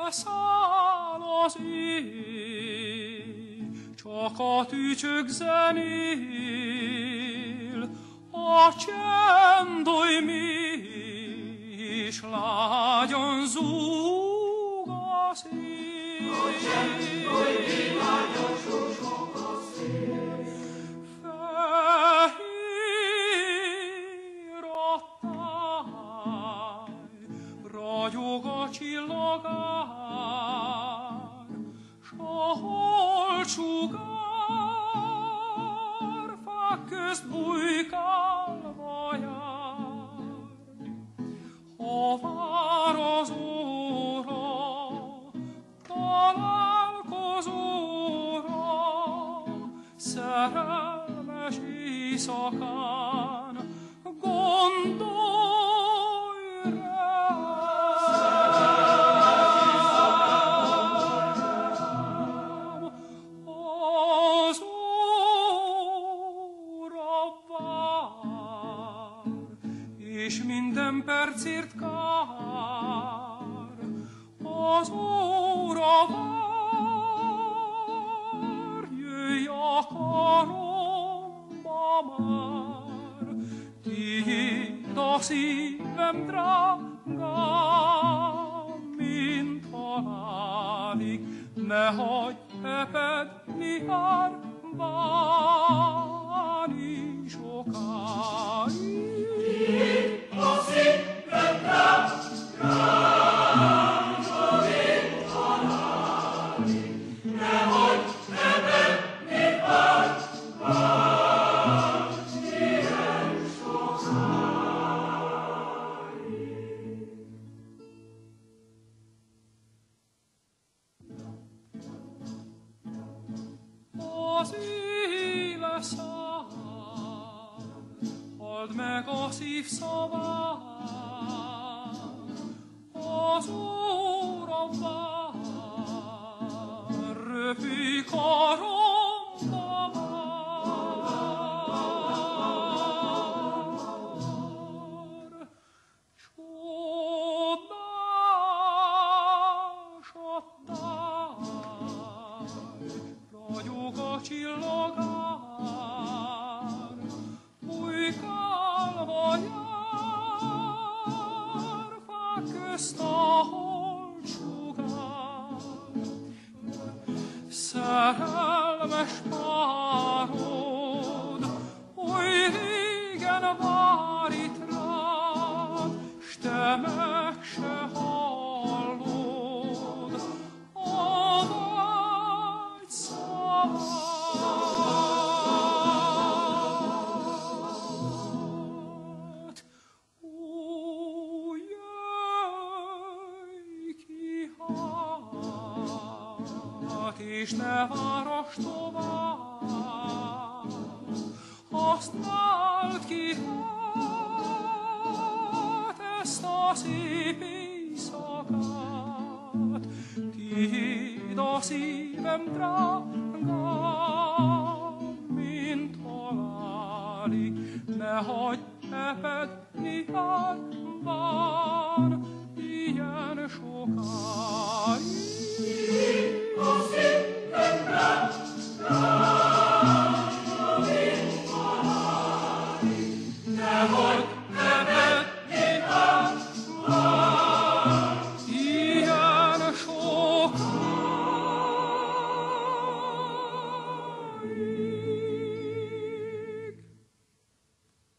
leszáll az éj, csak a tücsök zenél, a csend oly mély, és lágyan zúg a szél. A csend oly mély, lágyan zúg a szél. Fehér a táj, ragyog a csillagár, s a holtsugár fák közt bujkálva jár. Ha vár az óra, találkozóra, szerelmes éjszakán gondolj rám. Az óra vár, és minden percért kár. Az óra vár, jöjj a karomba már. Tiéd a szívem drágám, mint halálig, ne hagyj epedni árválni sokáig. Tiéd a szívem drágám, mint halálig, ne hagyj epedni árválni sokáig. Az éle száll, halld meg a szív szavát, az óra vár, röpülj karomba már. Csodás a táj, ragyog a csillagár, bujkálva jár, fák közt a holtsugár. Szerelmes párod, oly régen vár itt rád, s te meg se hallod a vágy szavát. Ó, jöjj ki hát, és ne várass tovább, használd ki hát ezt a szép éjszakát. Tiéd a szívem drágám,